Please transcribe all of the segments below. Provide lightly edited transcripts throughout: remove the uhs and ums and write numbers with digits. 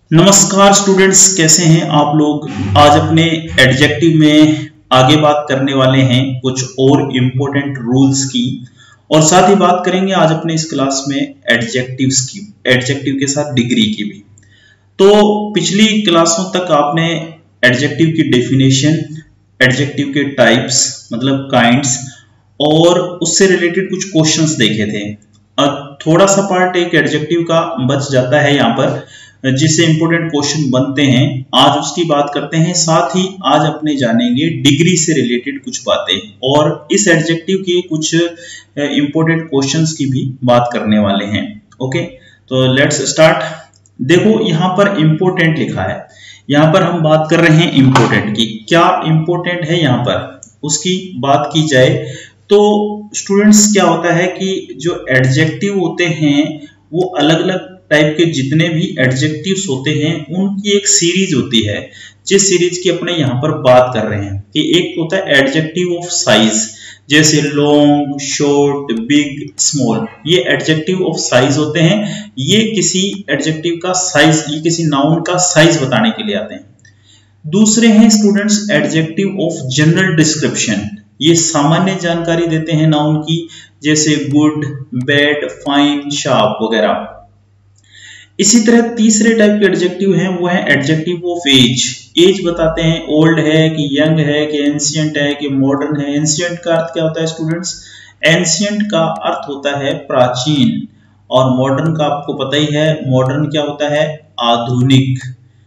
नमस्कार स्टूडेंट्स, कैसे हैं आप लोग। आज अपने एडजेक्टिव में आगे बात करने वाले हैं कुछ और इम्पोर्टेंट रूल्स की, और साथ ही बात करेंगे आज अपने इस क्लास में एडजेक्टिव्स की, एडजेक्टिव के साथ डिग्री की भी। तो पिछली क्लासों तक आपने एडजेक्टिव की डेफिनेशन, एडजेक्टिव के टाइप्स मतलब काइंड्स और उससे रिलेटेड कुछ क्वेश्चंस देखे थे। थोड़ा सा पार्ट एक एडजेक्टिव का बच जाता है यहाँ पर, जिससे इंपोर्टेंट क्वेश्चन बनते हैं। आज उसकी बात करते हैं, साथ ही आज अपने जानेंगे डिग्री से रिलेटेड कुछ बातें, और इस एडजेक्टिव के कुछ इंपोर्टेंट क्वेश्चंस की भी बात करने वाले हैं। ओके, तो लेट्स स्टार्ट। देखो यहाँ पर इंपोर्टेंट लिखा है, यहाँ पर हम बात कर रहे हैं इंपोर्टेंट की। क्या इंपोर्टेंट है यहाँ पर, उसकी बात की जाए तो स्टूडेंट्स क्या होता है कि जो एडजेक्टिव होते हैं वो अलग अलग टाइप के जितने भी एडजेक्टिव्स होते हैं उनकी एक सीरीज होती है, जिस सीरीज की अपने यहाँ पर बात कर रहे हैं कि एक होता है एडजेक्टिव ऑफ साइज, जैसे लॉन्ग, शॉर्ट, बिग, स्मॉल, ये एडजेक्टिव ऑफ साइज होते हैं। ये किसी एडजेक्टिव का साइज, ये किसी नाउन का साइज बताने के लिए आते हैं। दूसरे हैं students adjective of general description, ये सामान्य जानकारी देते हैं नाउन की, जैसे गुड, बैड, फाइन, शार्प वगैरह। इसी तरह तीसरे टाइप के एडजेक्टिव हैं, वो है एडजेक्टिव ऑफ एज, एज बताते हैं, ओल्ड है कि यंग है कि एंशिएंट है कि मॉडर्न है। एंशिएंट का अर्थ क्या होता है स्टूडेंट्स, एंशिएंट का अर्थ होता है प्राचीन, और मॉडर्न का आपको पता ही है, मॉडर्न क्या होता है, आधुनिक,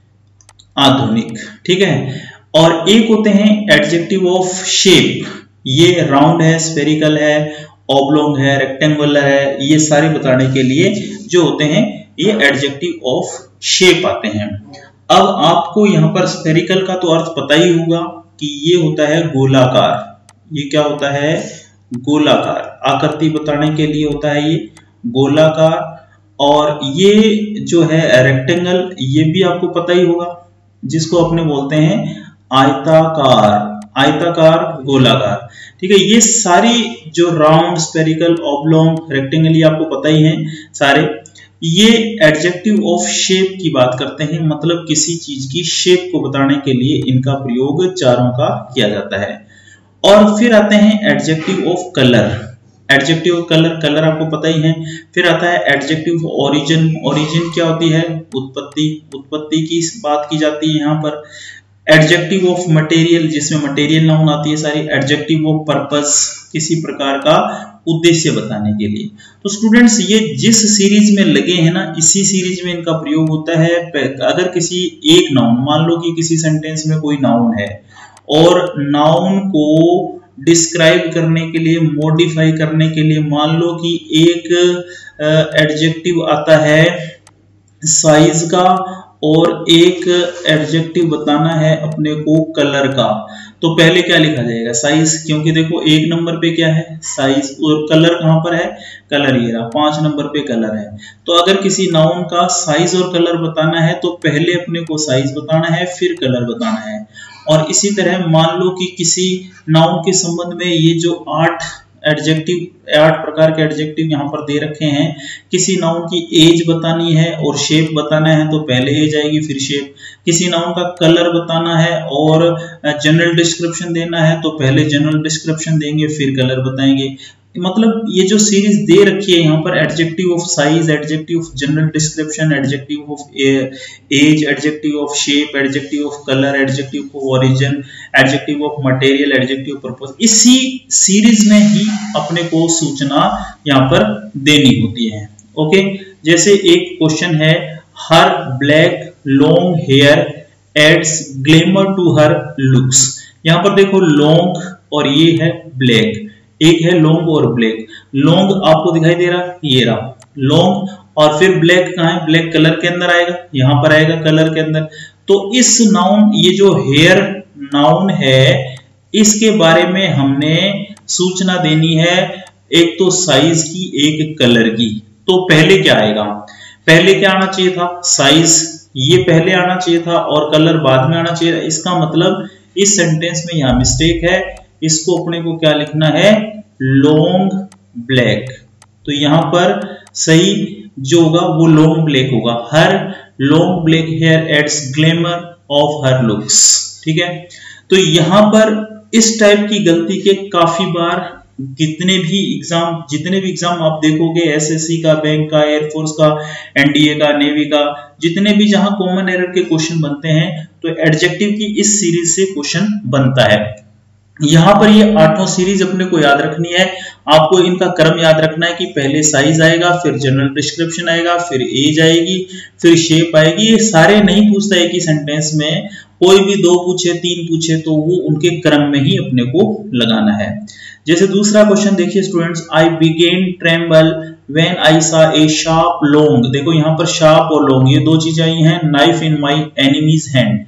आधुनिक, ठीक है। और एक होते हैं एडजेक्टिव ऑफ शेप, ये राउंड है, स्फेरिकल है, ऑब्लोंग है, रेक्टेंगुलर है, ये सारे बताने के लिए जो होते हैं ये एडजेक्टिव ऑफ शेप आते हैं। अब आपको यहाँ पर स्फेरिकल का तो अर्थ पता ही होगा कि ये होता है गोलाकार, ये क्या होता है, गोलाकार, आकृति बताने के लिए होता है ये गोलाकार। और ये जो है रेक्टेंगल, ये भी आपको पता ही होगा, जिसको अपने बोलते हैं आयताकार, आयताकार, गोलाकार, ठीक है। ये सारी जो राउंड, स्फेरिकल, ऑब्लोंग, रेक्टेंगल, ये आपको पता ही है सारे। ये एडजेक्टिव ऑफ शेप की बात करते हैं, मतलब किसी चीज की शेप को बताने के लिए इनका प्रयोग चारों का किया जाता है। और फिर आते हैं adjective of colour, adjective of colour, colour आपको पता ही है। फिर आता है एडजेक्टिव ऑफ ओरिजिन, ओरिजिन क्या होती है, उत्पत्ति, उत्पत्ति की बात की जाती है यहाँ पर। एडजेक्टिव ऑफ मटेरियल, जिसमें मटेरियल नाउन आती है सारी। एडजेक्टिव ऑफ पर्पस, किसी प्रकार का उद्देश्य बताने के लिए। तो स्टूडेंट्स ये जिस सीरीज में लगे हैं ना, इसी सीरीज में इनका प्रयोग होता है। अगर किसी एक नाउन, मान लो कि किसी सेंटेंस में कोई नाउन है और नाउन को डिस्क्राइब करने के लिए, मॉडिफाई करने के लिए, मान लो कि एक एडजेक्टिव आता है साइज का और एक एडजेक्टिव बताना है अपने को कलर का, तो पहले क्या लिखा जाएगा, साइज, क्योंकि देखो एक नंबर पे क्या है, साइज, और कलर कहां पर है, कलर ये रहा, 5 नंबर पे कलर है। तो अगर किसी नाउन का साइज और कलर बताना है तो पहले अपने को साइज बताना है, फिर कलर बताना है। और इसी तरह मान लो कि किसी नाउन के संबंध में ये जो 8 एडजेक्टिव, 8 प्रकार के एडजेक्टिव यहाँ पर दे रखे हैं, किसी नाउन की एज बतानी है और शेप बताना है तो पहले एज आएगी फिर शेप। किसी नाउन का कलर बताना है और जनरल डिस्क्रिप्शन देना है तो पहले जनरल डिस्क्रिप्शन देंगे फिर कलर बताएंगे। मतलब ये जो सीरीज दे रखी है यहाँ पर, adjective of size, adjective of general description, adjective of age, adjective of shape, adjective of colour, adjective of origin, adjective of material, adjective of purpose, इसी सीरीज में ही अपने को सूचना यहाँ पर देनी होती है। ओके, जैसे एक क्वेश्चन है, her black long hair adds glamour to her looks. यहाँ पर देखो लॉन्ग और ये है ब्लैक, एक है लॉन्ग और ब्लैक। लॉन्ग आपको दिखाई दे रहा, ये रहा लॉन्ग, और फिर ब्लैक कहाँ है, ब्लैक कलर के अंदर आएगा, यहाँ पर आएगा कलर के अंदर। तो इस नाउन, ये जो हेयर नाउन है, इसके बारे में हमने सूचना देनी है, एक तो साइज की, एक कलर की। तो पहले क्या आएगा, पहले क्या आना चाहिए था, साइज, ये पहले आना चाहिए था और कलर बाद में आना चाहिए था। इसका मतलब इस सेंटेंस में यहाँ मिस्टेक है, इसको अपने को क्या लिखना है, लॉन्ग ब्लैक। तो यहां पर सही जो होगा वो लॉन्ग ब्लैक होगा। Her long black hair adds glamour of her looks. ठीक है, तो यहां पर इस टाइप की गलती के काफी बार जितने भी एग्जाम आप देखोगे, एसएससी का, बैंक का, एयरफोर्स का, एनडीए का, नेवी का, जितने भी जहां कॉमन एरर के क्वेश्चन बनते हैं तो एडजेक्टिव की इस सीरीज से क्वेश्चन बनता है। यहां पर ये 8 सीरीज अपने को याद रखनी है। आपको इनका क्रम याद रखना है कि पहले साइज आएगा, फिर जनरल डिस्क्रिप्शन आएगा, फिर एज आएगी, फिर शेप आएगी। ये सारे नहीं पूछता है कि सेंटेंस में कोई भी 2 पूछे 3 पूछे तो वो उनके क्रम में ही अपने को लगाना है। जैसे दूसरा क्वेश्चन देखिए students, I begin tremble when I saw a sharp long. देखो यहाँ पर शार्प और लॉन्ग ये 2 चीजें आई हैं। Knife in my enemy's hand,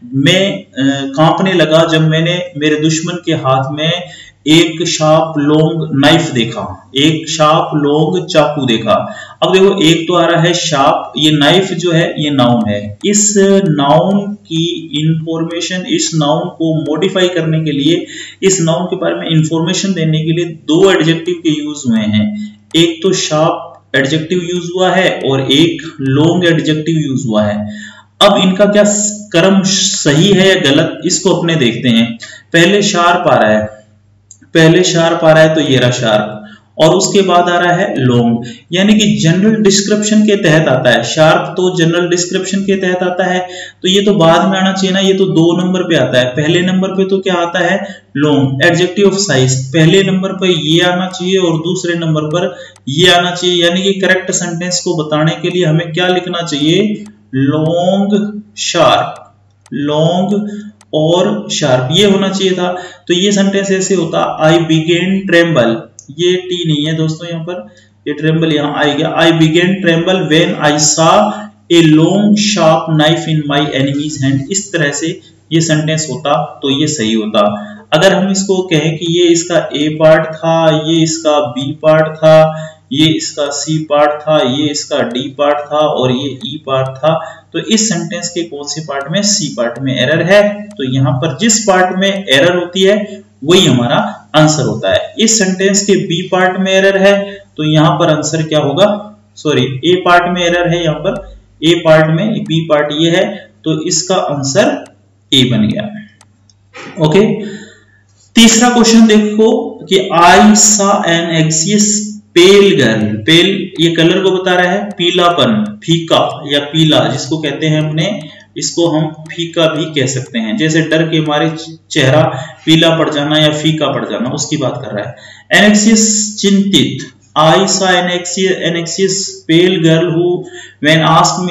मैं कांपने लगा जब मैंने मेरे दुश्मन के हाथ में एक शार्प लॉन्ग नाइफ देखा, एक शार्प लॉन्ग चाकू देखा। अब देखो एक तो आ रहा है शार्प, ये नाइफ जो है ये नाउन है। इस नाउन की इंफॉर्मेशन, इस नाउन को मॉडिफाई करने के लिए, इस नाउन के बारे में इंफॉर्मेशन देने के लिए 2 एडजेक्टिव के यूज हुए हैं। एक तो शार्प एडजेक्टिव यूज हुआ है और एक लॉन्ग एडजेक्टिव यूज हुआ है। अब इनका क्या क्रम सही है या गलत, इसको अपने देखते हैं। पहले शार्प आ रहा है, तो ये रहा शार्प, और उसके बाद आ रहा है लॉन्ग, यानी कि जनरल डिस्क्रिप्शन के तहत आता है। शार्प तो जनरल डिस्क्रिप्शन के तहत आता है, तो ये तो बाद में आना चाहिए ना, ये तो 2 नंबर पे आता है। पहले नंबर पे तो क्या आता है, लॉन्ग। एडजेक्टिव ऑफ साइज, पहले नंबर पर ये आना चाहिए और दूसरे नंबर पर ये आना चाहिए, यानी कि करेक्ट सेंटेंस को बताने के लिए हमें क्या लिखना चाहिए, लॉन्ग शार्प, लॉन्ग और शार्प, ये होना चाहिए था। तो ये सेंटेंस ऐसे होता, आई बिगेन ट्रेम्बल, ये टी नहीं है दोस्तों, यहाँ पर ये ट्रेम्बल यहाँ आ गया। I begin tremble when I saw a long sharp knife in my enemy's hand. इस तरह से ये सेंटेंस होता तो ये सही होता। अगर हम इसको कहें कि ये इसका ए पार्ट था, ये इसका बी पार्ट था, ये इसका सी पार्ट था, ये इसका डी पार्ट था और ये ई पार्ट था, तो इस सेंटेंस के कौन से पार्ट में, सी पार्ट में एरर है। तो यहाँ पर जिस पार्ट में एरर होती है वही हमारा आंसर होता है। इस सेंटेंस के बी पार्ट में एरर है, तो यहाँ पर आंसर क्या होगा, सॉरी ए पार्ट में एरर है, यहाँ पर ए पार्ट में, बी पार्ट ये है, तो इसका आंसर ए बन गया। ओके, तीसरा क्वेश्चन देखो कि आई सा एन एक्सियस पेल गर्ल। पेल ये कलर को बता रहा है, पीलापन, फीका या पीला जिसको कहते हैं अपने, इसको हम फीका भी कह सकते हैं। जैसे डर के मारे चेहरा पीला पड़ जाना या फीका पड़ जाना, उसकी बात कर रहा है। एनेक्सियस चिंतित, I saw anxious pale girl who when asked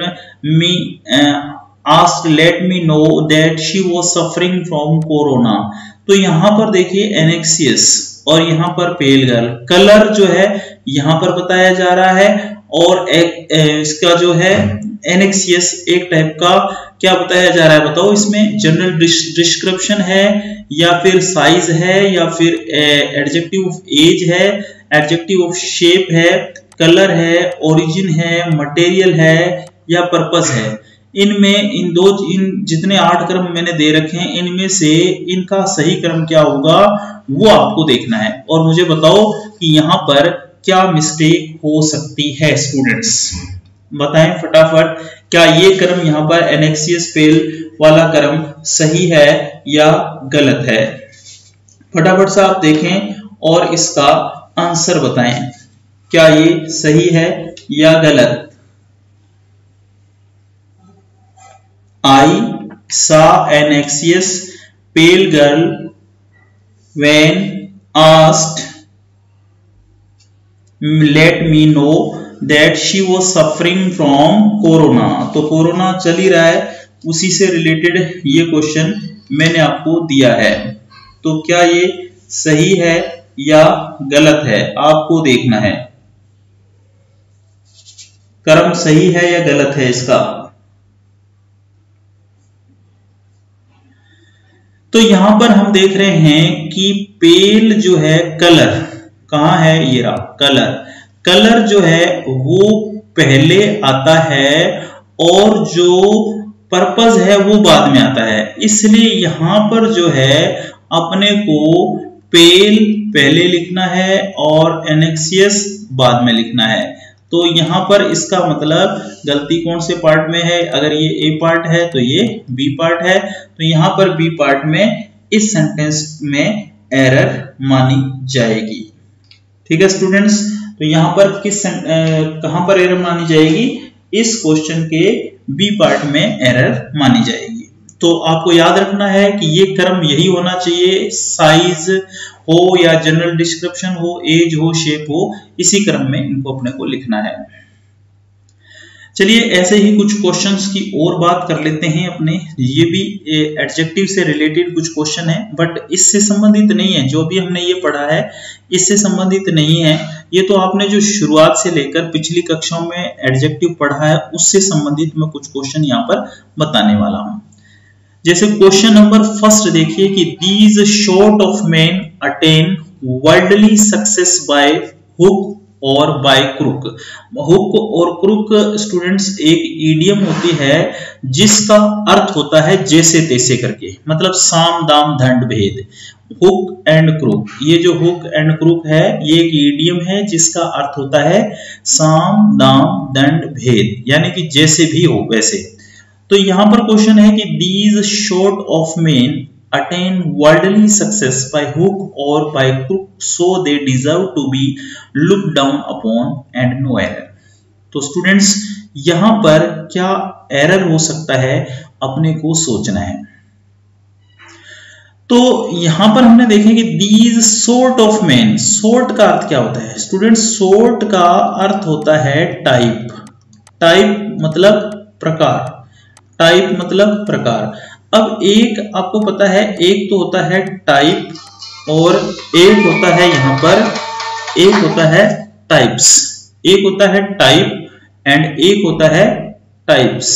let me know that she was suffering from corona. तो यहां पर देखिए एनेक्सियस और यहाँ पर पेल गर्ल, कलर जो है यहाँ पर बताया जा रहा है और इसका जो है एनेक्सियस एक टाइप का क्या बताया जा रहा है, बताओ इसमें जनरल डिस्क्रिप्शन है या फिर साइज है या फिर एडजेक्टिव ऑफ एज है, एडजेक्टिव ऑफ शेप है, कलर है, ओरिजिन है, मटेरियल है या पर्पस है। इनमें इन जितने 8 क्रम मैंने दे रखे हैं, इनमें से इनका सही क्रम क्या होगा वो आपको देखना है और मुझे बताओ कि यहाँ पर क्या मिस्टेक हो सकती है। स्टूडेंट्स बताएं फटाफट, क्या ये क्रम यहाँ पर एनेक्सियस पेल वाला क्रम सही है या गलत है? फटाफट से आप देखें और इसका आंसर बताएं, क्या ये सही है या गलत। I saw an anxious pale girl when asked let me know that she was suffering from corona। तो कोरोना चल ही रहा है, उसी से रिलेटेड ये क्वेश्चन मैंने आपको दिया है। तो क्या ये सही है या गलत है आपको देखना है, क्रम सही है या गलत है इसका। तो यहां पर हम देख रहे हैं कि पेल जो है कलर कहां है, ये रहा कलर। कलर जो है वो पहले आता है और जो पर्पस है वो बाद में आता है, इसलिए यहां पर जो है अपने को पेल पहले लिखना है और एनेक्सियस बाद में लिखना है। तो यहाँ पर इसका मतलब गलती कौन से पार्ट में है? अगर ये ए पार्ट है तो ये बी पार्ट है, तो यहाँ पर बी पार्ट में इस सेंटेंस में एरर मानी जाएगी। ठीक है स्टूडेंट्स, तो यहाँ पर कहां पर एरर मानी जाएगी? इस क्वेश्चन के बी पार्ट में एरर मानी जाएगी। तो आपको याद रखना है कि ये क्रम यही होना चाहिए, साइज हो या जनरल डिस्क्रिप्शन हो, एज हो, शेप हो, इसी क्रम में इनको अपने को लिखना है। चलिए ऐसे ही कुछ क्वेश्चंस की और बात कर लेते हैं अपने। ये भी एडजेक्टिव से रिलेटेड कुछ क्वेश्चन है, बट इससे संबंधित नहीं है। जो भी हमने ये पढ़ा है इससे संबंधित नहीं है। ये तो आपने जो शुरुआत से लेकर पिछली कक्षाओं में एडजेक्टिव पढ़ा है उससे संबंधित मैं कुछ क्वेश्चन यहाँ पर बताने वाला हूँ। जैसे क्वेश्चन नंबर फर्स्ट देखिए कि these sort of man attain worldly success by hook और बाय क्रुक। हुक और क्रुक स्टूडेंट्स एक इडियम होती है जिसका अर्थ होता है जैसे तैसे करके, मतलब साम दाम दंड भेद। हुक एंड क्रुक, ये जो हुक एंड क्रुक है ये एक इडियम है जिसका अर्थ होता है साम दाम दंड भेद, यानी कि जैसे भी हो वैसे। तो यहां पर क्वेश्चन है कि these sort of men attain worldly success by hook or by crook, so they deserve to be looked down upon and no error। तो स्टूडेंट्स यहां पर क्या एरर हो सकता है अपने को सोचना है। तो यहां पर हमने देखे कि these sort of men, sort का अर्थ क्या होता है स्टूडेंट्स? sort का अर्थ होता है टाइप। टाइप मतलब प्रकार, टाइप मतलब प्रकार। अब एक आपको पता है, एक तो होता है टाइप और एक होता है यहां पर, एक होता है टाइप्स। एक होता है टाइप एंड एक होता है टाइप्स,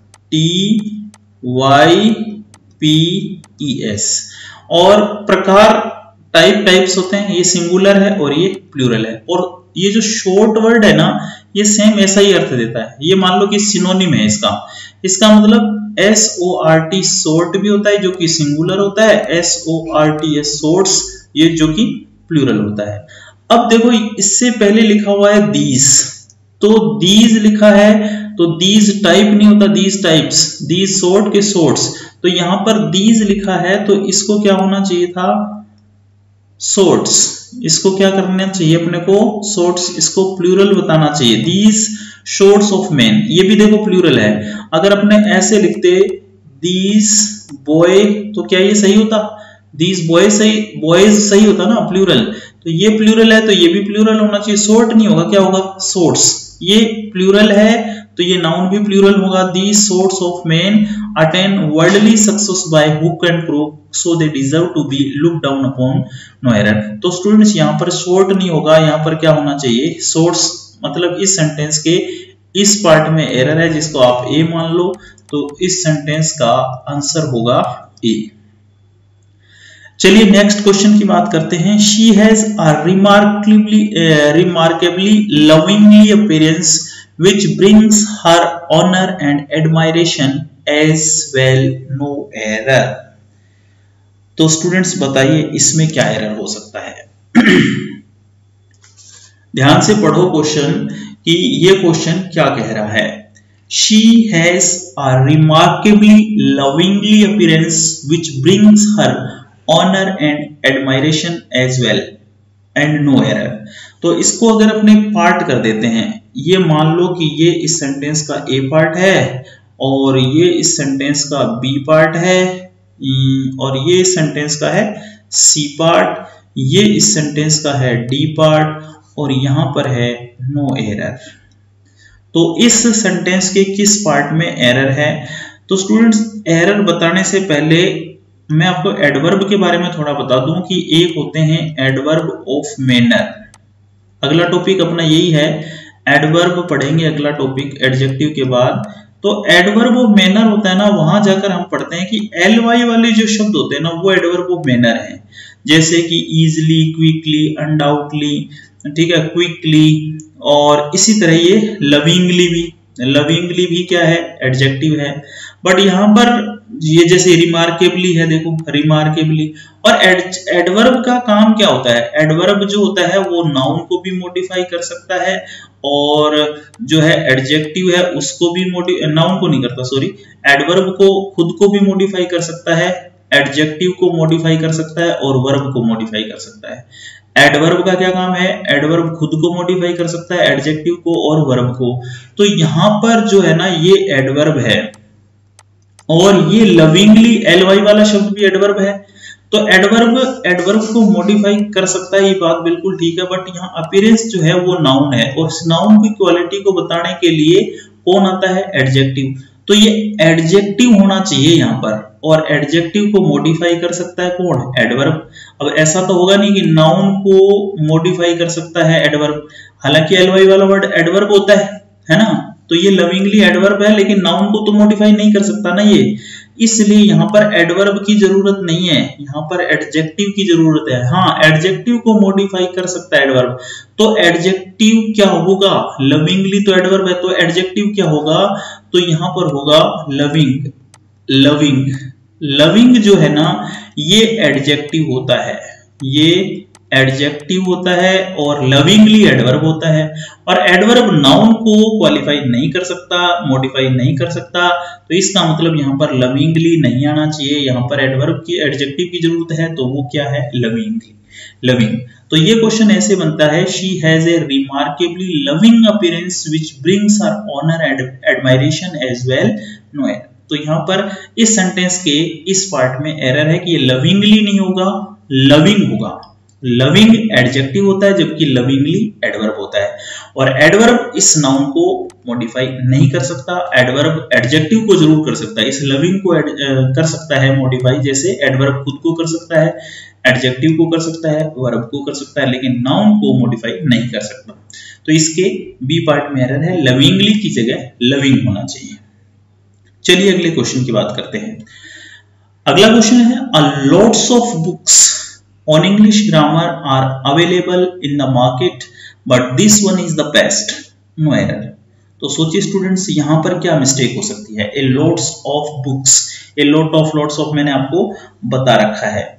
TYPES। और प्रकार टाइप टाइप्स होते हैं, ये सिंगुलर है और ये प्लूरल है। और ये जो शॉर्ट वर्ड है ना ये सेम ऐसा ही अर्थ देता है। ये मान लो कि सिनोनिम है इसका मतलब SORT शॉर्ट भी होता है जो कि सिंगुलर होता है, SORTS शॉर्ट्स ये जो कि प्लूरल होता है। अब देखो इससे पहले लिखा हुआ है दीज, तो दीज लिखा है तो दीज टाइप नहीं होता, दीज टाइप्स, दीज शॉर्ट के शॉर्ट्स। तो यहां पर दीज लिखा है तो इसको क्या होना चाहिए था? शॉर्ट्स। इसको क्या करना चाहिए अपने को? शॉर्ट्स। इसको प्लूरल बताना चाहिए, दीज शॉर्ट्स ऑफ मैन। ये भी देखो प्लूरल है। अगर अपने ऐसे लिखते दीज बॉय तो क्या ये सही होता? दीज बॉय सही, बॉयज सही होता ना प्लूरल। तो ये प्लूरल है तो ये भी प्लूरल होना चाहिए, शॉर्ट नहीं होगा, क्या होगा? शॉर्ट्स। ये प्लूरल है तो ये नाउन भी प्लूरल होगा। These sorts of man attain worldly success by hook and crook, so they deserve to be look down upon, no error. तो स्टूडेंट्स यहाँ पर शॉर्ट नहीं होगा, यहाँ पर क्या होना चाहिए? शॉर्ट्स। मतलब इस सेंटेंस के इस पार्ट में एरर है जिसको आप ए मान लो, तो इस सेंटेंस का आंसर होगा ए। चलिए नेक्स्ट क्वेश्चन की बात करते हैं। She has a remarkably lovingly appearance which brings her honor and admiration as well, no error। तो स्टूडेंट्स बताइए इसमें क्या एरर हो सकता है? ध्यान से पढ़ो क्वेश्चन कि ये क्वेश्चन क्या कह रहा है। She has a remarkably lovingly appearance which brings her honor and admiration as well and no error। तो इसको अगर अपने पार्ट कर देते हैं, ये मान लो कि ये इस सेंटेंस का ए पार्ट है और ये इस सेंटेंस का बी पार्ट है और ये इस सेंटेंस का है सी पार्ट, ये इस सेंटेंस का है डी पार्ट और यहां पर है नो एरर। तो इस सेंटेंस के किस पार्ट में एरर है? तो स्टूडेंट्स एरर बताने से पहले मैं आपको एडवर्ब के बारे में थोड़ा बता दूं कि एक होते हैं एडवर्ब ऑफ मैनर। अगला टॉपिक अपना यही है, एडवर्ब पढ़ेंगे अगला टॉपिक एडजेक्टिव के बाद। तो एडवर्ब ऑफ मैनर होता है ना, वहां जाकर हम पढ़ते हैं कि ly वाले जो शब्द होते हैं ना वो एडवर्ब ऑफ मैनर है। जैसे कि इजिली, क्विकली, अनडाउटली, ठीक है, क्विकली, और इसी तरह ये लविंगली भी, लविंगली भी क्या है, एडजेक्टिव है। बट यहाँ पर ये जैसे रिमार्केबली है, देखो रिमार्केबली। और एडवर्ब का काम क्या होता है, एडवर्ब जो होता है वो नाउन को भी मॉडिफाई कर सकता है, और जो है एडजेक्टिव है उसको भी नाउन को नहीं करता, सॉरी, एडवर्ब को खुद को भी मॉडिफाई कर सकता है, एडजेक्टिव को मॉडिफाई कर सकता है, और वर्ब को मॉडिफाई कर सकता है। एडवर्ब का क्या काम है, एडवर्ब खुद को मॉडिफाई कर सकता है, एडजेक्टिव को और वर्ब को। तो यहां पर जो है ना ये एडवर्ब है, और ये लविंगली LY वाला शब्द भी एडवर्ब है। तो एडवर्ब को मॉडिफाई कर सकता है, ये बात बिल्कुल ठीक है। बट यहाँ अपीयरेंस जो है वो नाउन है, और उस नाउन की क्वालिटी को बताने के लिए कौन आता है, एडजेक्टिव। तो ये एडजेक्टिव होना चाहिए यहाँ पर, और एडजेक्टिव को मॉडिफाई कर सकता है कौन, एडवर्ब। अब ऐसा तो होगा नहीं कि नाउन को मॉडिफाई कर सकता है एडवर्ब, हालांकि LY वाला वर्ड एडवर्ब होता है ना। तो ये लविंगली एडवर्ब है, लेकिन नाउन को तो मॉडिफाई नहीं कर सकता ना ये, इसलिए यहाँ पर एडवर्ब की जरूरत नहीं है, यहाँ पर एडजेक्टिव की जरूरत है। हाँ, एडजेक्टिव को मॉडिफाई कर सकता है एडवर्ब। तो एडजेक्टिव क्या होगा, लविंगली तो एडवर्ब है, तो एडजेक्टिव क्या होगा, तो यहाँ पर होगा लविंग। लविंग जो है ना ये एडजेक्टिव होता है, ये एडजेक्टिव होता है, और लविंगली एडवर्ब होता है। और एडवर्ब नाउन को क्वालिफाई नहीं कर सकता, मॉडिफाई नहीं कर सकता, तो इसका मतलब यहाँ पर लविंगली नहीं आना चाहिए। यहाँ पर एडवर्ब की, एडजेक्टिव की जरूरत है, तो वो क्या है, लविंग। तो ये क्वेश्चन ऐसे बनता है, she has a remarkably loving appearance which brings her honour and admiration as well, no error. तो यहाँ पर इस सेंटेंस के इस पार्ट में एरर है कि ये लविंगली नहीं होगा, लविंग होगा। लविंग एडजेक्टिव होता है, जबकि लविंगली एडवर्ब होता है। और एडवर्ब इस नाउन को मॉडिफाई नहीं कर सकता, एडवर्ब एडजेक्टिव को जरूर कर सकता है, इस लविंग को कर सकता है मॉडिफाई, जैसे एडवर्ब खुद को कर सकता है, एडजेक्टिव को कर सकता है, वर्ब को कर सकता है, लेकिन नाउन को मॉडिफाई नहीं कर सकता। तो इसके बी पार्ट में एरर है, लविंगली की जगह लविंग होना चाहिए। चलिए अगले क्वेश्चन की बात करते हैं। अगला क्वेश्चन है, a lots of books on English grammar are available in the market, but this one is the best, no error। तो सोचिए स्टूडेंट्स, यहां पर क्या मिस्टेक हो सकती है, a lots of books, a lots of मैंने आपको बता रखा है।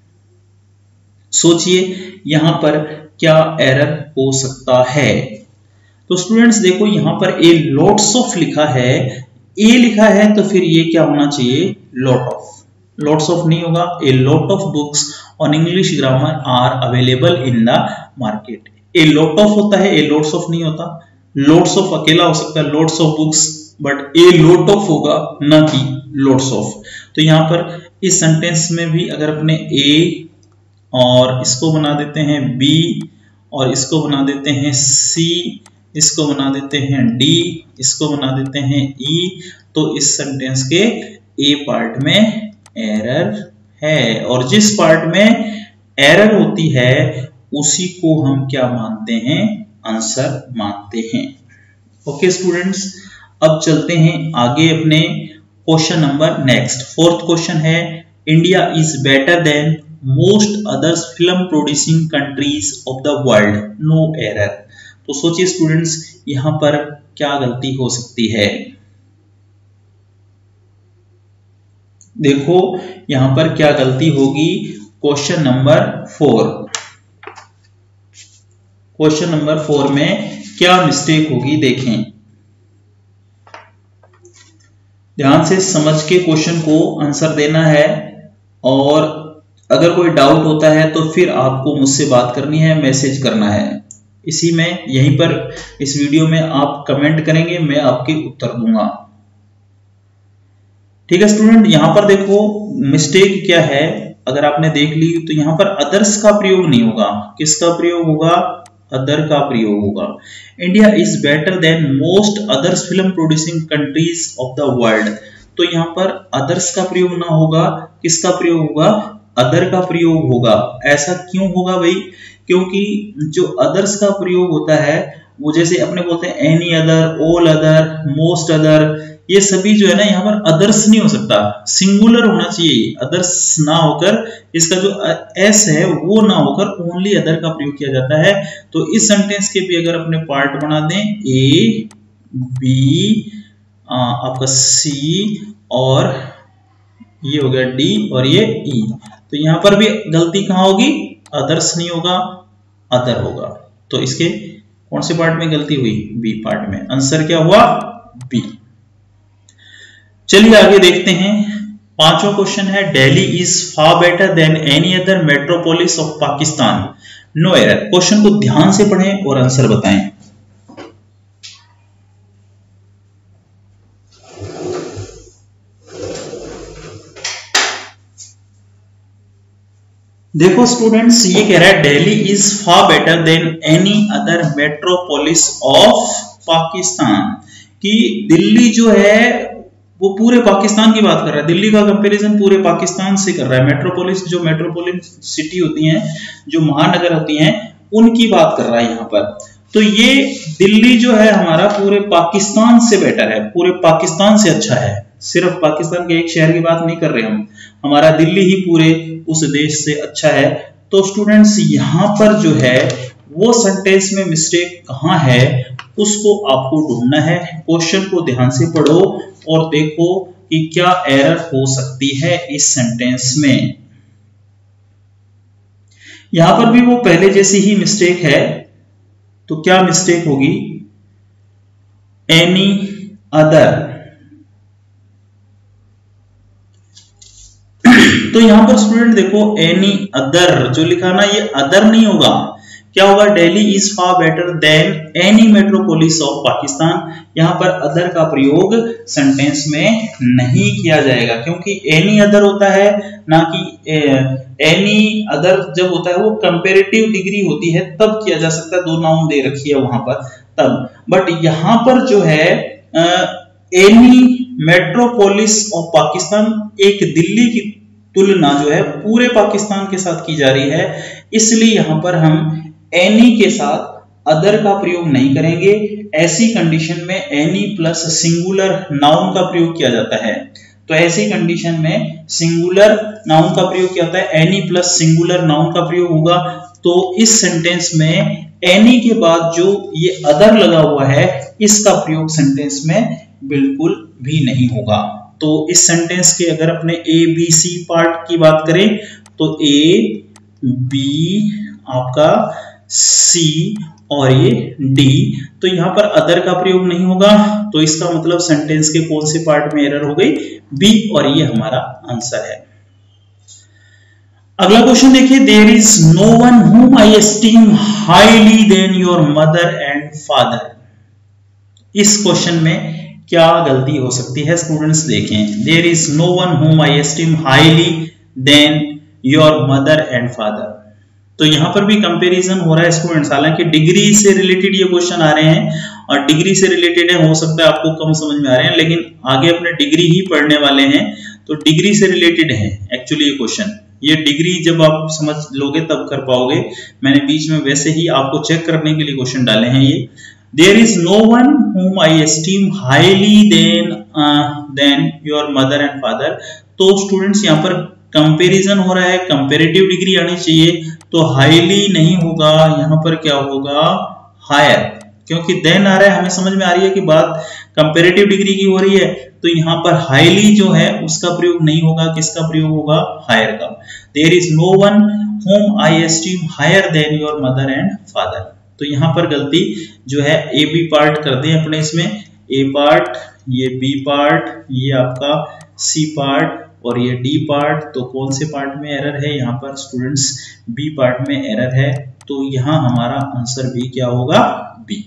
सोचिए यहां पर क्या एरर हो सकता है। तो स्टूडेंट्स देखो, यहां पर a lots of लिखा है, a लिखा है, तो फिर ये क्या होना चाहिए, lot of। lots of नहीं होगा, a lot of books on English grammar are available in the market। a lot of होता है, a lots of नहीं होता। lots of अकेला हो सकता है, lots of books, but a lot of होगा, ना कि lots of। तो यहाँ पर इस सेंटेंस में भी अगर अपने a और इसको बना देते हैं b, और इसको बना देते हैं c, इसको बना देते हैं d, इसको बना देते हैं e, तो इस सेंटेंस के a पार्ट में एरर है। और जिस पार्ट में एरर होती है उसी को हम क्या मानते हैं, आंसर मानते हैं। ओके स्टूडेंट्स, अब चलते हैं आगे अपने question number next. Fourth question है, India is better than most others film producing countries of the world, no error. तो सोचिए स्टूडेंट्स, यहां पर क्या गलती हो सकती है। देखो यहां पर क्या गलती होगी, क्वेश्चन नंबर 4। क्वेश्चन नंबर 4 में क्या मिस्टेक होगी, देखें ध्यान से, समझ के क्वेश्चन को आंसर देना है। और अगर कोई डाउट होता है तो फिर आपको मुझसे बात करनी है, मैसेज करना है। इसी में यहीं पर इस वीडियो में आप कमेंट करेंगे, मैं आपके उत्तर दूंगा। ठीक है स्टूडेंट, यहां पर देखो मिस्टेक क्या है, अगर आपने देख ली तो यहां पर अदर्स का प्रयोग नहीं होगा। किसका प्रयोग होगा, अदर का प्रयोग होगा। India is better than most others film producing countries of the world, तो यहां पर अदर्स का प्रयोग ना होगा, किसका प्रयोग होगा, अदर का प्रयोग होगा। ऐसा क्यों होगा भाई, क्योंकि जो अदर्स का प्रयोग होता है वो जैसे अपने बोलते हैं any other, all other, most other, ये सभी जो है ना यहाँ पर अदर्स नहीं हो सकता, सिंगुलर होना चाहिए। अदर्स ना होकर इसका जो एस है वो ना होकर ओनली अदर का प्रयोग किया जाता है। तो इस सेंटेंस के भी अगर अपने पार्ट बना दें, ए बी, आपका सी, और ये हो गया डी, और ये ई। तो यहां पर भी गलती कहां होगी? अदर्स नहीं होगा, अदर होगा। तो इसके कौन से पार्ट में गलती हुई? बी पार्ट में। आंसर क्या हुआ? बी। चलिए आगे देखते हैं। पांचवा क्वेश्चन है, Delhi is far better than any other metropolis of Pakistan. No error. Question को ध्यान से पढ़ें और आंसर बताएं। देखो स्टूडेंट्स, ये कह रहा है Delhi is far better than any other metropolis of Pakistan, कि दिल्ली जो है वो पूरे पाकिस्तान की बात कर रहा है। दिल्ली का कंपैरिजन पूरे पाकिस्तान से कर रहा है। मेट्रोपोलिस, जो मेट्रोपोलिस सिटी होती हैं, जो महानगर होती हैं, उनकी बात कर रहा है यहाँ पर। तो ये दिल्ली जो है हमारा पूरे पाकिस्तान से बेटर है, पूरे पाकिस्तान से अच्छा है। सिर्फ पाकिस्तान के एक शहर की बात नहीं कर रहे हम, हमारा दिल्ली ही पूरे उस देश से अच्छा है। तो स्टूडेंट्स यहाँ पर जो है वो सेंटेंस में मिस्टेक कहाँ है उसको आपको ढूंढना है। क्वेश्चन को ध्यान से पढ़ो और देखो कि क्या एरर हो सकती है इस सेंटेंस में। यहां पर भी वो पहले जैसी ही मिस्टेक है। तो क्या मिस्टेक होगी? Any other. तो यहां पर स्टूडेंट देखो, एनी अदर जो लिखा ना, ये अदर नहीं होगा। क्या होगा? Delhi is far better than any metropolis of Pakistan. यहां पर अदर का प्रयोग सेंटेंस में नहीं किया जाएगा, क्योंकि एनी अदर होता है, ना कि एनी अदर जब होता है वो कंपैरेटिव डिग्री होती है तब किया जा सकता है। दो नाउन दे रखी है वहां पर तब। बट यहां पर जो है एनी मेट्रोपोलिस ऑफ पाकिस्तान, एक दिल्ली की तुलना जो है पूरे पाकिस्तान के साथ की जा रही है, इसलिए यहां पर हम एनी के साथ अदर का प्रयोग नहीं करेंगे। ऐसी कंडीशन में एनी प्लस सिंगुलर नाउन का प्रयोग किया जाता है। तो ऐसी कंडीशन में सिंगुलर नाउन का प्रयोग किया जाता है, एनी प्लस सिंगुलर नाउन का प्रयोग होगा। तो इस सेंटेंस में एनी के बाद जो ये अदर लगा हुआ है, इसका प्रयोग सेंटेंस में बिल्कुल भी नहीं होगा। तो इस सेंटेंस के अगर अपने ए बी सी पार्ट की बात करें तो ए, बी, आपका सी और ये डी, तो यहां पर अदर का प्रयोग नहीं होगा। तो इसका मतलब सेंटेंस के कौन से पार्ट में एरर हो गई? बी, और ये हमारा आंसर है। अगला क्वेश्चन देखिए, there is no one whom I esteem highly than your mother and father। इस क्वेश्चन में क्या गलती हो सकती है स्टूडेंट्स? देखें, there is no one whom I esteem highly than your mother and father। तो यहां पर भी कंपैरिजन हो रहा है स्टूडेंट्स। हालांकि डिग्री से रिलेटेड ये क्वेश्चन आ रहे हैं और डिग्री से रिलेटेड है, हो सकता है आपको कम समझ में आ रहे हैं, लेकिन आगे अपने डिग्री ही पढ़ने वाले हैं तो डिग्री से रिलेटेड है एक्चुअली ये क्वेश्चन। ये डिग्री जब आप समझ लोगे तब कर पाओगे। मैंने बीच में वैसे ही आपको चेक करने के लिए क्वेश्चन डाले हैं ये। There is no one whom I esteem highly than your mother and father। तो स्टूडेंट्स यहाँ पर कंपैरिजन हो रहा है, कंपैरेटिव डिग्री आनी चाहिए, तो हाईली नहीं होगा, यहाँ पर क्या होगा? हायर। क्योंकि देन आ रहा है, हमें समझ में आ रही है कि बात कंपैरेटिव डिग्री की हो रही है, तो यहाँ पर हाईली जो है उसका प्रयोग नहीं होगा। किसका प्रयोग होगा? हायर का। There is no one whom I esteem higher than your mother and father। तो यहाँ पर गलती जो है ए बी पार्ट कर दें अपने इसमें, ए पार्ट, ये बी पार्ट, ये आपका सी पार्ट और ये डी पार्ट। तो कौन से पार्ट में एरर है? यहाँ पर स्टूडेंट्स बी पार्ट में एरर है। तो यहाँ हमारा आंसर भी क्या होगा? बी।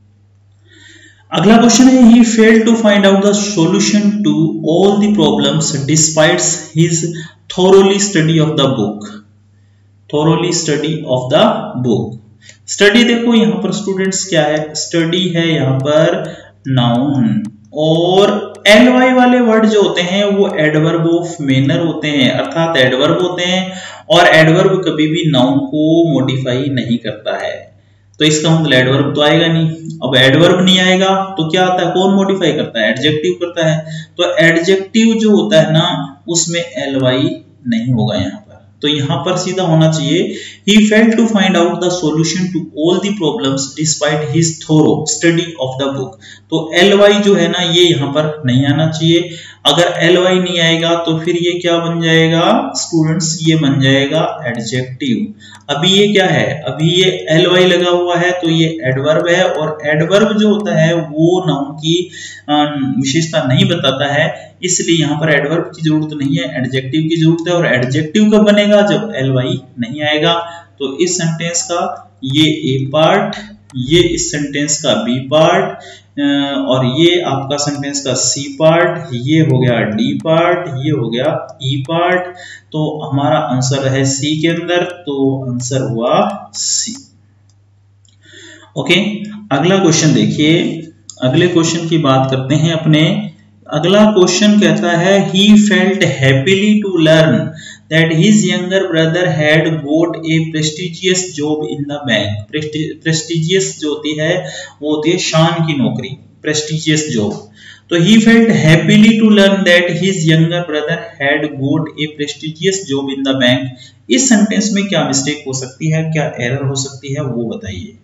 अगला क्वेश्चन है, he failed to find out the solution to all the problems despite his thoroughly study of the book। thoroughly study of the book। Study देखो यहाँ पर स्टूडेंट्स क्या है? स्टडी है यहाँ पर नाउन, और ly वाले वर्ड जो होते हैं वो एडवर्ब ऑफ मैनर होते हैं, अर्थात एडवर्ब होते हैं, और एडवर्ब कभी भी नाउन को मॉडिफाई नहीं करता है। तो इसका मतलब एडवर्ब तो आएगा नहीं। अब एडवर्ब नहीं आएगा तो क्या आता है? कौन मॉडिफाई करता है? एडजेक्टिव करता है। तो एडजेक्टिव जो होता है ना, उसमें ly नहीं होगा यहाँ पर। तो यहां पर सीधा होना चाहिए he failed to find out the solution to all the problems despite his thorough study of the book। तो ly जो है ना ये यहाँ पर नहीं आना चाहिए। अगर ly नहीं आएगा तो फिर ये क्या बन जाएगा स्टूडेंट्स, ये बन जाएगा एडजेक्टिव। अभी ये क्या है, अभी ये ly लगा हुआ है तो ये एडवर्ब है, और एडवर्ब जो होता है वो नाउन की विशेषता नहीं बताता है, इसलिए यहाँ पर एडवर्ब की जरूरत नहीं है, एडजेक्टिव की जरूरत है। और एडजेक्टिव कब बनेगा, जब ly नहीं आएगा। तो इस सेंटेंस का ये ए पार्ट, ये इस सेंटेंस का बी पार्ट, और ये आपका सेंटेंस का सी पार्ट, ये हो गया डी पार्ट, ये हो गया ई पार्ट। तो हमारा आंसर है सी के अंदर, तो आंसर हुआ सी। ओके, अगला क्वेश्चन देखिए, अगले क्वेश्चन की बात करते हैं अपने। अगला क्वेश्चन कहता है he felt happily to learn that his younger brother had got a prestigious job in the bank। prestigious जो होती है वो होती है शान की नौकरी, prestigious job। तो he felt happily to learn that his younger brother had got a prestigious job in the bank। इस सेंटेंस में क्या मिस्टेक हो सकती है, क्या एरर हो सकती है, वो बताइए।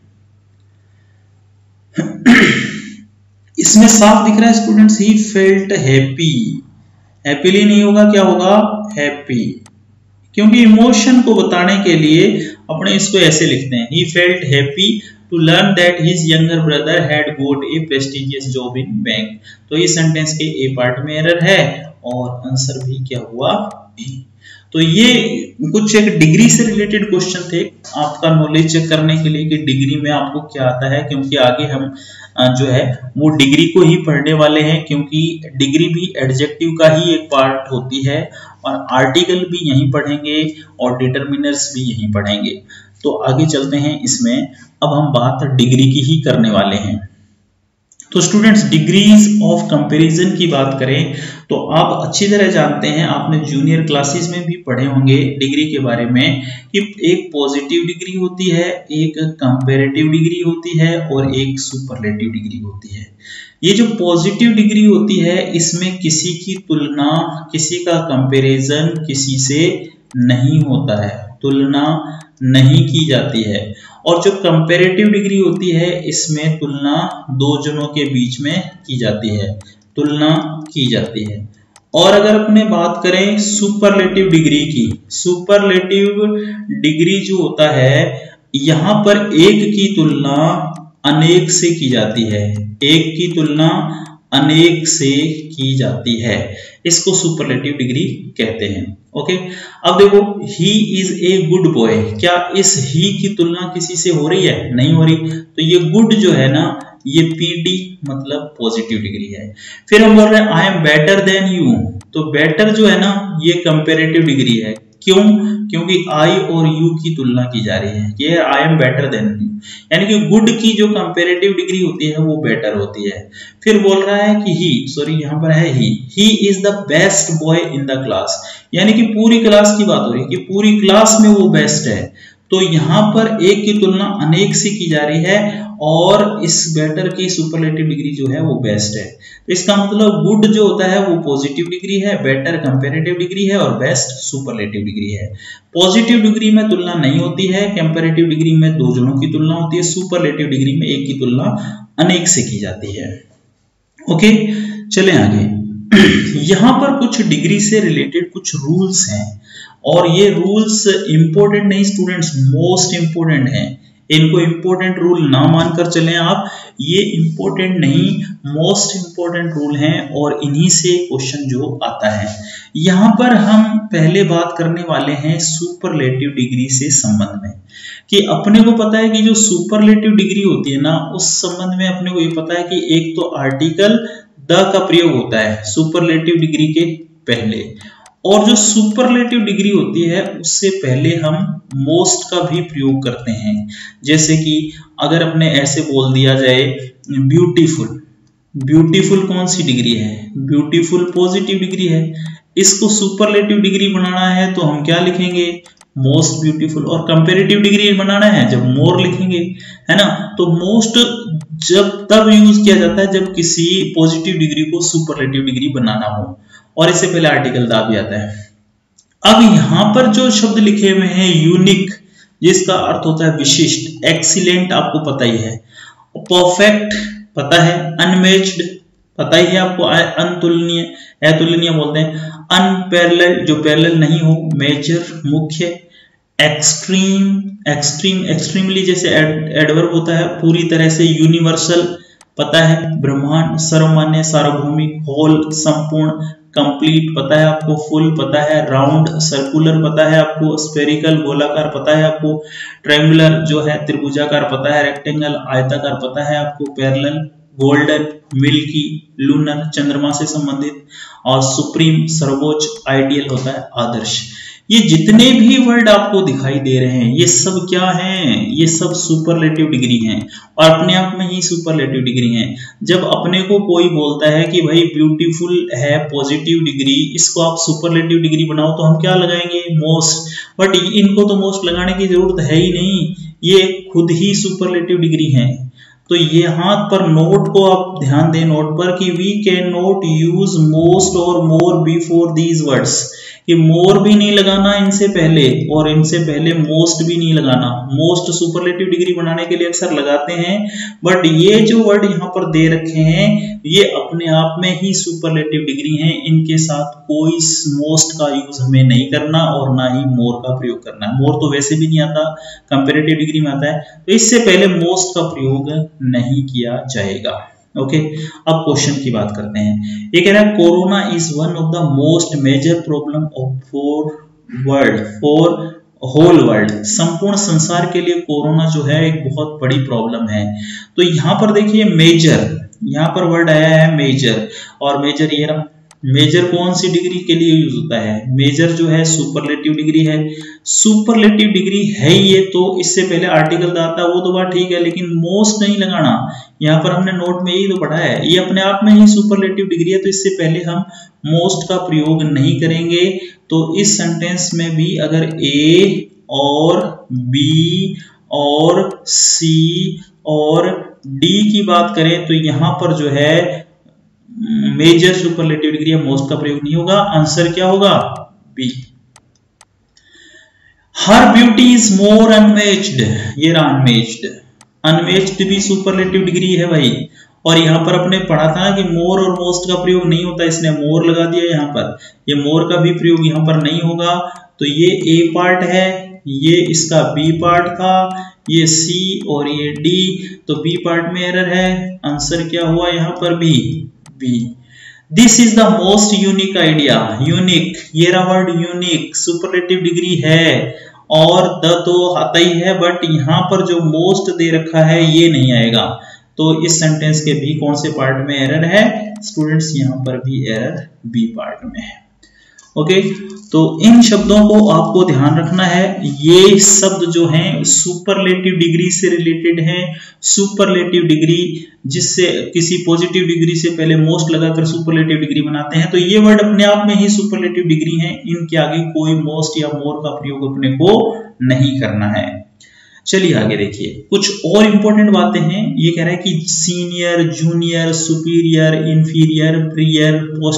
इसमें साफ दिख रहा है students he felt happy, happily नहीं होगा, क्या होगा हैप्पी, क्योंकि इमोशन को बताने के लिए अपने इसको ऐसे लिखते हैं he felt happy to learn that his younger brother had got a prestigious job in bank. तो ये सेंटेंस के ए पार्ट में एरर है और आंसर भी क्या हुआ बी। तो ये कुछ एक डिग्री से रिलेटेड क्वेश्चन थे आपका नॉलेज चेक करने के लिए कि डिग्री में आपको क्या आता है, क्योंकि आगे हम जो है वो डिग्री को ही पढ़ने वाले हैं, क्योंकि डिग्री भी एडजेक्टिव का ही एक पार्ट होती है और आर्टिकल भी यहीं पढ़ेंगे और डिटरमिनर्स भी यहीं पढ़ेंगे। तो आगे चलते हैं, इसमें अब हम बात डिग्री की ही करने वाले हैं। तो स्टूडेंट्स डिग्रीज ऑफ कंपैरिजन की बात करें तो आप अच्छी तरह जानते हैं, आपने जूनियर क्लासेस में भी पढ़े होंगे डिग्री के बारे में कि एक पॉजिटिव डिग्री होती है, एक कंपैरेटिव डिग्री होती है और एक सुपरलेटिव डिग्री होती है। ये जो पॉजिटिव डिग्री होती है इसमें किसी की तुलना, किसी का कंपैरिजन किसी से नहीं होता है, तुलना नहीं की जाती है। और जो कंपैरेटिव डिग्री होती है इसमें तुलना दो जनों के बीच में की जाती है, तुलना की जाती है। और अगर अपने बात करें सुपरलेटिव डिग्री की, सुपरलेटिव डिग्री जो होता है यहां पर एक की तुलना अनेक से की जाती है, एक की तुलना अनेक से की जाती है, इसको सुपरलेटिव डिग्री कहते हैं। ओके, अब देखो he is a good boy, क्या इस ही की तुलना किसी से हो रही है, नहीं हो रही, तो ये गुड जो है ना ये पीडी मतलब पॉजिटिव डिग्री है। फिर हम बोल रहे हैं I am better than you, तो बेटर जो है ना ये कंपैरेटिव डिग्री है, क्यों, क्योंकि आई और यू की तुलना की जा रही है, ये I am better than you, यानी कि गुड की जो कंपैरेटिव डिग्री होती है वो बेटर होती है। फिर बोल रहा है कि ही, सॉरी यहाँ पर है he is the best boy in the class, यानी कि पूरी क्लास की बात हो रही है कि पूरी क्लास में वो बेस्ट है। तो यहाँ पर एक की तुलना अनेक से की जा रही है और इस बेटर की सुपरलेटिव डिग्री जो है वो बेस्ट है। तो इसका मतलब गुड जो होता है वो पॉजिटिव डिग्री है, बेटर कंपैरेटिव डिग्री है और बेस्ट सुपरलेटिव डिग्री है। पॉजिटिव डिग्री में तुलना नहीं होती है, कंपैरेटिव डिग्री में दो जनों की तुलना होती है, सुपरलेटिव डिग्री में एक की तुलना अनेक से की जाती है। ओके, चलें आगे। यहाँ पर कुछ डिग्री से रिलेटेड कुछ रूल्स हैं और ये रूल्स इंपॉर्टेंट नहीं स्टूडेंट्स, मोस्ट इंपॉर्टेंट हैं। इनको इंपॉर्टेंट रूल ना मानकर चलें आप, ये इंपॉर्टेंट नहीं मोस्ट इंपॉर्टेंट रूल हैं और इन्हीं से क्वेश्चन जो आता है। यहाँ पर हम पहले बात करने वाले हैं सुपरलेटिव डिग्री से संबंध में, कि अपने को पता है कि जो सुपरलेटिव डिग्री होती है ना उस संबंध में अपने को ये पता है कि एक तो आर्टिकल द का प्रयोग होता है सुपरलेटिव डिग्री के पहले, और जो सुपरलेटिव डिग्री होती है उससे पहले हम मोस्ट का भी प्रयोग करते हैं। जैसे कि अगर अपने ऐसे बोल दिया जाए ब्यूटीफुल, ब्यूटीफुल कौन सी डिग्री है, ब्यूटीफुल पॉजिटिव डिग्री है, इसको सुपरलेटिव डिग्री बनाना है तो हम क्या लिखेंगे मोस्ट ब्यूटीफुल, और कंपैरेटिव डिग्री बनाना है जब मोर लिखेंगे, है ना। तो मोस्ट जब तब यूज किया जाता है जब किसी पॉजिटिव डिग्री को सुपरलेटिव डिग्री बनाना हो, और इससे पहले आर्टिकल दा भी आता है। अब यहां पर जो शब्द लिखे हुए हैं यूनिक, जिसका अर्थ होता है विशिष्ट, एक्सीलेंट आपको पता ही है, परफेक्ट पता है, अनमैच्ड पता ही है आपको, अनतुलनीय, अतुलनीय बोलते हैं, अनपैरेलल जो पैरेलल नहीं हो, मेजर मुख्य, एक्सट्रीम एक्सट्रीम एक्सट्रीमली जैसे एडवर्ब होता है, पूरी तरह से, यूनिवर्सल पता है, ब्रह्मांड, सर्वमान्य, सार्वभौमिक, होल संपूर्ण, कंप्लीट पता है आपको, फुल पता है, राउंड सर्कुलर पता है आपको, स्फेरिकल गोलाकार पता है आपको, ट्रायंगुलर जो है त्रिभुजाकार पता है, रेक्टेंगल आयताकार पता है आपको, पैरेलल, गोल्डन, मिल्की, लूनर चंद्रमा से संबंधित, और सुप्रीम सर्वोच्च, आइडियल होता है आदर्श। ये जितने भी वर्ड आपको दिखाई दे रहे हैं ये सब क्या हैं, ये सब सुपरलेटिव डिग्री हैं और अपने आप में ही सुपरलेटिव डिग्री हैं। जब अपने को कोई बोलता है कि भाई ब्यूटीफुल है पॉजिटिव डिग्री, इसको आप सुपरलेटिव डिग्री बनाओ, तो हम क्या लगाएंगे, मोस्ट, बट इनको तो मोस्ट लगाने की जरूरत है ही नहीं, ये खुद ही सुपरलेटिव डिग्री हैं। तो यहाँ पर नोट को आप ध्यान दें, नोट पर कि we can not use most और मोर बिफोर दीज वर्ड्स, कि मोर भी नहीं लगाना इनसे पहले और इनसे पहले मोस्ट भी नहीं लगाना। मोस्ट सुपरलेटिव डिग्री बनाने के लिए अक्सर लगाते हैं, बट ये जो वर्ड यहाँ पर दे रखे हैं ये अपने आप में ही सुपरलेटिव डिग्री हैं, इनके साथ कोई मोस्ट का यूज हमें नहीं करना और ना ही मोर का प्रयोग करना है। मोर तो वैसे भी नहीं आता, कंपैरेटिव डिग्री में आता है, तो इससे पहले मोस्ट का प्रयोग नहीं किया जाएगा। ओके, अब क्वेश्चन की बात करते हैं। ये कह रहा है corona is one of the most major problem for whole world, संपूर्ण संसार के लिए कोरोना जो है एक बहुत बड़ी प्रॉब्लम है। तो यहाँ पर देखिए मेजर, यहाँ पर वर्ड आया है मेजर, और मेजर ये रहा, मेजर कौन सी डिग्री के लिए यूज होता है, मेजर जो है सुपरलेटिव डिग्री है, सुपरलेटिव डिग्री है ये, तो इससे पहले आर्टिकल आता है वो तो बात ठीक है, लेकिन मोस्ट नहीं लगाना। यहाँ पर हमने नोट में यही तो पढ़ा है, ये अपने आप में ही सुपरलेटिव डिग्री है, तो इससे पहले हम मोस्ट का प्रयोग नहीं करेंगे। तो इस सेंटेंस में भी अगर ए और बी और सी और डी की बात करें तो यहाँ पर जो है मेजर सुपरलेटिव डिग्री है, मोस्ट का प्रयोग नहीं होगा। आंसर क्या होगा, B. Her beauty is more unmatched, ये रहा अनमैच्ड, अनमैच्ड भी सुपरलेटिव डिग्री है भाई। और यहाँ पर अपने पढ़ा था ना कि मोर और मोस्ट का प्रयोग नहीं होता, इसने मोर लगा दिया यहाँ पर, ये मोर का भी प्रयोग यहाँ पर नहीं होगा। तो ये ए पार्ट है, ये इसका बी पार्ट था, ये सी और ये डी, तो बी पार्ट में एरर है। आंसर क्या हुआ यहाँ पर B, B. This is the most unique idea, unique, ये रहा वर्ड यूनिक, सुपरलेटिव डिग्री है और द तो आता ही है, बट यहाँ पर जो मोस्ट दे रखा है ये नहीं आएगा। तो इस सेंटेंस के भी कौन से पार्ट में एरर है स्टूडेंट्स, यहाँ पर भी एरर बी पार्ट में है। ओके, तो इन शब्दों को आपको ध्यान रखना है, ये शब्द जो हैं सुपरलेटिव डिग्री से रिलेटेड हैं। सुपरलेटिव डिग्री जिससे किसी पॉजिटिव डिग्री से पहले मोस्ट लगाकर सुपरलेटिव डिग्री बनाते हैं, तो ये वर्ड अपने आप में ही सुपरलेटिव डिग्री हैं, इनके आगे कोई मोस्ट या मोर का प्रयोग अपने को नहीं करना है। चलिए आगे देखिए, कुछ और इंपॉर्टेंट बातें हैं। ये कह रहा है कि senior, junior, superior, inferior, prior,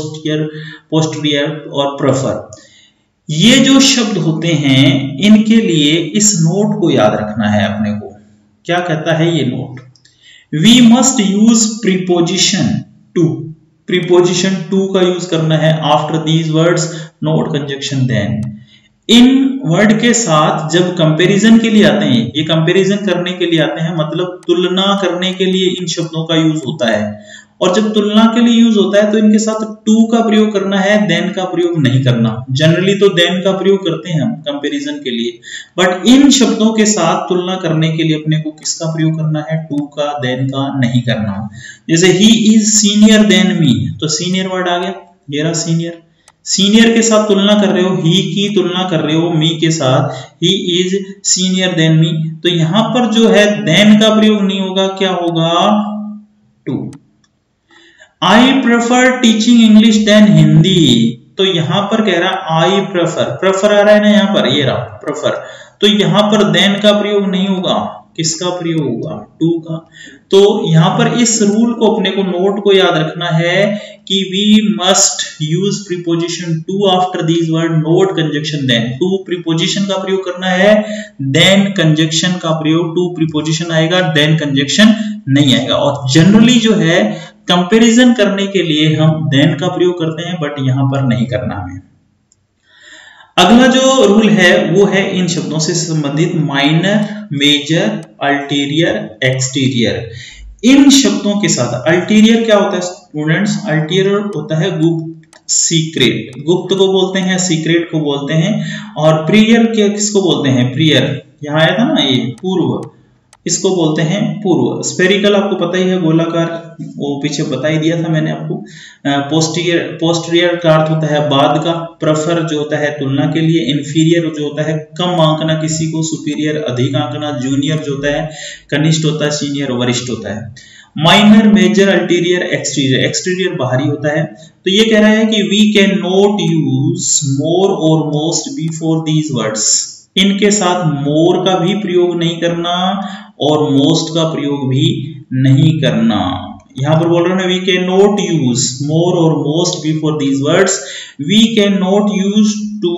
posterior और प्रेफर, ये जो शब्द होते हैं इनके लिए इस नोट को याद रखना है अपने को। क्या कहता है ये note, we must use preposition to, preposition to का यूज करना है after these words, not conjunction than. इन वर्ड के साथ जब कंपैरिजन के लिए आते हैं, ये कंपैरिजन करने के लिए आते हैं, मतलब तुलना करने के लिए इन शब्दों का यूज होता है। और जब तुलना के लिए यूज होता है तो इनके साथ टू का प्रयोग करना है, देन का प्रयोग नहीं करना। जनरली तो देन का प्रयोग करते हैं हम कंपैरिजन के लिए, बट इन शब्दों के साथ तुलना करने के लिए अपने को किसका प्रयोग करना है, टू का, देन का नहीं करना। जैसे he is senior than me, तो सीनियर वर्ड आ गया, ये रहा सीनियर, सीनियर के साथ तुलना कर रहे हो, ही की तुलना कर रहे हो मी के साथ, he is senior than me, तो यहां पर जो है देन का प्रयोग नहीं होगा, क्या होगा, to. I prefer teaching English than Hindi, तो यहां पर कह रहा आई प्रेफर, प्रेफर आ रहा है ना यहाँ पर, ये रहा प्रेफर, तो यहां पर देन का प्रयोग नहीं होगा, किसका प्रयोग होगा, टू का। तो यहां पर इस रूल को अपने को, नोट को याद रखना है कि we must use preposition to after these word, not conjunction than. To preposition का प्रयोग करना है, देन कंजक्शन का प्रयोग, टू प्रीपोजिशन आएगा, देन कंजक्शन नहीं आएगा। और जनरली जो है कंपैरिजन करने के लिए हम देन का प्रयोग करते हैं, बट यहां पर नहीं करना हमें। अगला जो रूल है वो है इन शब्दों से संबंधित माइनर, मेजर, अल्टीरियर, एक्सटीरियर। इन शब्दों के साथ अल्टीरियर क्या होता है स्टूडेंट्स? अल्टीरियर होता है गुप्त, सीक्रेट। गुप्त को बोलते हैं, सीक्रेट को बोलते हैं। और प्रियर क्या किसको बोलते हैं? प्रियर, यहां आया था ना ये पूर्व, इसको बोलते हैं पूर्व। स्फेरिकल आपको पता ही है, गोलाकार, वो पीछे बता ही दिया था मैंने आपको। पोस्टीरियर का अर्थ होता है बाद का। प्रेफर जो होता है तुलना के लिए। इंफीरियर जो होता है कम आंकना किसी को। सुपीरियर अधिक आंकना। जूनियर जो होता है कनिष्ठ होता है। सीनियर वरिष्ठ होता है। Minor, major, ulterior, exterior. Exterior बाहरी होता है। तो ये कह रहा है कि we can not use more और मोस्ट बिफोर दीज वर्ड्स। इनके साथ मोर का भी प्रयोग नहीं करना और मोस्ट का प्रयोग भी नहीं करना। यहां पर बोल रहे हैं we can not use more और most before these words. We can not use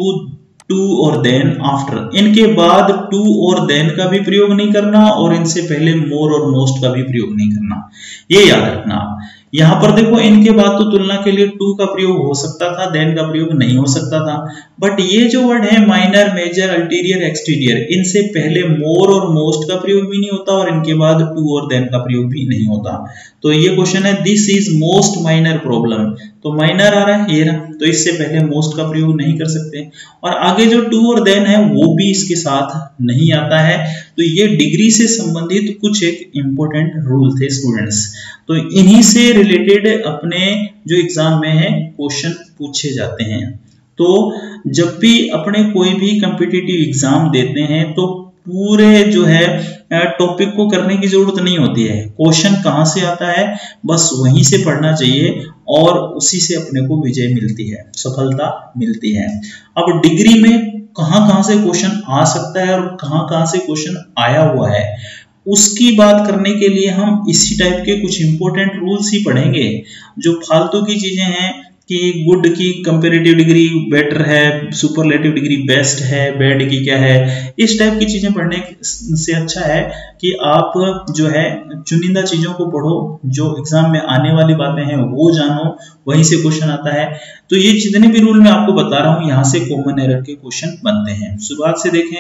to और देन आफ्टर। इनके बाद टू और देन का भी प्रयोग नहीं करना और इनसे पहले मोर और मोस्ट का भी प्रयोग नहीं करना। ये याद रखना आप। यहां पर देखो इनके बाद तो तुलना के लिए टू का प्रयोग हो सकता था, देन का प्रयोग नहीं हो सकता था। बट ये जो वर्ड है माइनर, मेजर, अल्टीरियर, एक्सटीरियर, इनसे पहले मोर और मोस्ट का प्रयोग भी नहीं होता और इनके बाद टू और देन का प्रयोग भी नहीं होता। तो ये क्वेश्चन है this is most minor problem. तो माइनर आ रहा है ये रहा, तो इससे पहले मोस्ट का प्रयोग नहीं कर सकते। और आगे जो टू और देन है वो भी इसके साथ नहीं आता है। तो ये डिग्री से संबंधित कुछ एक इंपॉर्टेंट रूल थे स्टूडेंट्स। तो इन्हीं से रिलेटेड अपने जो एग्जाम में है क्वेश्चन पूछे जाते हैं। तो जब भी अपने कोई भी कॉम्पिटिटिव एग्जाम देते हैं तो पूरे जो है टॉपिक को करने की जरूरत नहीं होती है। क्वेश्चन कहां से आता है बस वहीं से पढ़ना चाहिए और उसी से अपने को विजय मिलती है, सफलता मिलती है। अब डिग्री में कहां से क्वेश्चन आ सकता है और कहां से क्वेश्चन आया हुआ है उसकी बात करने के लिए हम इसी टाइप के कुछ इंपॉर्टेंट रूल्स ही पढ़ेंगे। जो फालतू की चीजें हैं कि गुड की कंपैरेटिव डिग्री बेटर है, सुपरलेटिव डिग्री बेस्ट है, बैड की क्या है, इस टाइप की चीजें पढ़ने से अच्छा है कि आप जो है चुनिंदा चीजों को पढ़ो, जो एग्जाम में आने वाली बातें हैं वो जानो, वहीं से क्वेश्चन आता है। तो ये जितने भी रूल मैं आपको बता रहा हूं यहाँ से कॉमन एरर के क्वेश्चन बनते हैं। शुरुआत से देखें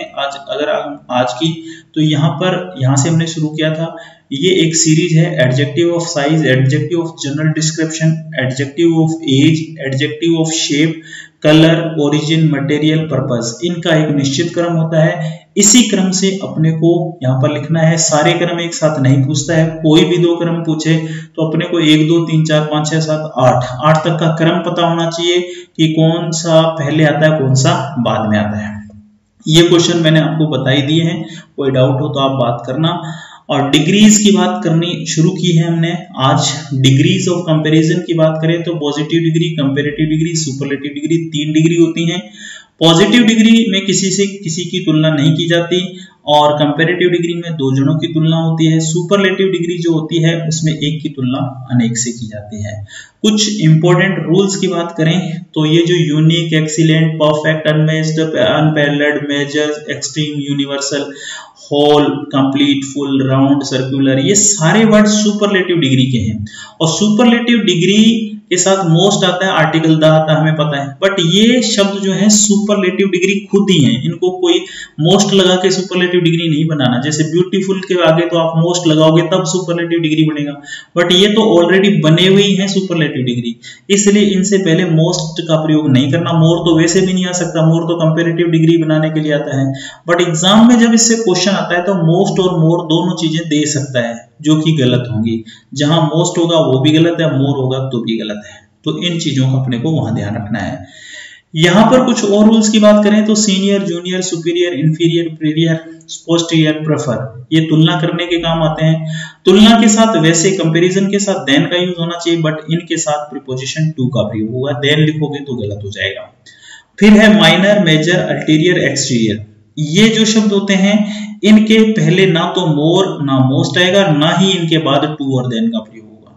आज की, तो यहाँ से हमने शुरू किया था। ये एक सीरीज है adjective of size, adjective of general description, adjective of age, adjective of shape, colour, origin, material, purpose. इनका एक निश्चित क्रम होता है। इसी क्रम से अपने को यहाँ पर लिखना है। सारे क्रम एक साथ नहीं पूछता है, कोई भी दो क्रम पूछे तो अपने को 1 2 3 4 5 6 7 8 तक का क्रम पता होना चाहिए कि कौन सा पहले आता है कौन सा बाद में आता है। ये क्वेश्चन मैंने आपको बता ही दिए हैं, कोई डाउट हो तो आप बात करना। और डिग्रीज की बात करनी शुरू की है हमने आज। डिग्रीज ऑफ कंपैरिजन की बात करें तो positive degree, comparative degree, superlative degree, 3 degree होती हैं। पॉजिटिव डिग्री में किसी से किसी की तुलना नहीं की जाती और कंपैरेटिव डिग्री में 2 जनों की तुलना होती है। सुपरलेटिव डिग्री जो होती है उसमें एक की तुलना अनेक से की जाती है। कुछ इंपॉर्टेंट रूल्स की बात करें तो ये जो unique, excellent, perfect, unmatched, unparalleled, major, extreme, universal, whole, complete, full, round, circular, ये सारे वर्ड सुपरलेटिव डिग्री के हैं। और सुपरलेटिव डिग्री के साथ मोस्ट आता है, आर्टिकल द आता है, हमें पता है। बट ये शब्द जो है सुपरलेटिव डिग्री खुद ही है, इनको कोई मोस्ट लगा के सुपरलेटिव डिग्री नहीं बनाना। जैसे ब्यूटीफुल के आगे तो आप मोस्ट लगाओगे तब सुपरलेटिव डिग्री बनेगा, बट ये तो ऑलरेडी बने हुए ही है सुपरलेटिव डिग्री, इसलिए इनसे पहले मोस्ट का प्रयोग नहीं करना। मोर तो वैसे भी नहीं आ सकता, मोर तो कंपैरेटिव डिग्री बनाने के लिए आता है। बट एग्जाम में जब इससे क्वेश्चन आता है तो मोस्ट और मोर दोनों चीजें दे सकता है जो कि गलत होंगी। जहां मोस्ट होगा वो भी गलत है, मोर होगा तो भी गलत है। तो इन चीजों का अपने को वहां ध्यान रखना है। यहां पर कुछ और रूल्स की बात करें तो senior, junior, superior, inferior, prior, posterior, prefer, ये तुलना करने के काम आते हैं। तुलना के साथ वैसे कंपैरिजन के साथ देन का यूज होना चाहिए, बट इनके साथ प्रीपोजिशन टू का प्रयोग होगा। देन लिखोगे तो गलत हो जाएगा। फिर है माइनर, मेजर, अल्टीरियर, एक्सटीरियर। ये जो शब्द होते हैं इनके पहले ना तो मोर ना मोस्ट आएगा, ना ही इनके बाद टू और देन का प्रयोग होगा।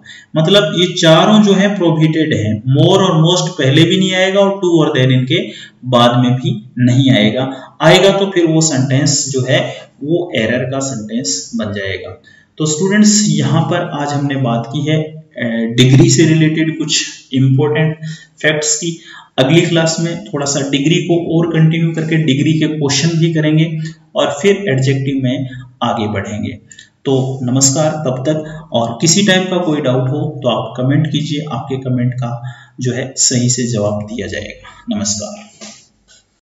मतलब ये चारों जो है प्रोहिबिटेड है, मोर और मोस्ट पहले भी नहीं आएगा और टू और देन इनके बाद में भी नहीं आएगा। आएगा तो फिर वो सेंटेंस जो है वो एरर का सेंटेंस बन जाएगा। तो स्टूडेंट्स यहाँ पर आज हमने बात की है डिग्री से रिलेटेड कुछ इंपॉर्टेंट फैक्ट्स की। अगली क्लास में थोड़ा सा डिग्री को और कंटिन्यू करके डिग्री के क्वेश्चन भी करेंगे और फिर एडजेक्टिव में आगे बढ़ेंगे। तो नमस्कार तब तक, और किसी टाइप का कोई डाउट हो तो आप कमेंट कीजिए, आपके कमेंट का जो है सही से जवाब दिया जाएगा। नमस्कार।